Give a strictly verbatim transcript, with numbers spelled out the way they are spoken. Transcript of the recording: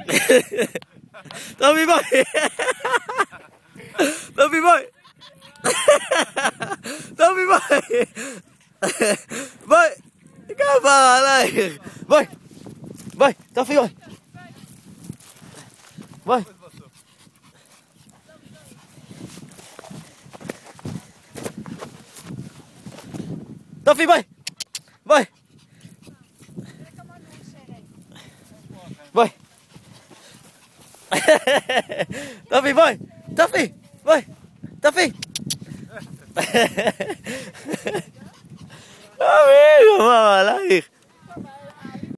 טופי בואי! טופי בואי! טופי בואי! בואי! כפרה עלייך! בואי! בואי! טופי בואי! בואי! טופי בואי! בואי! בואי! טופי בואי! טופי! בואי! טופי!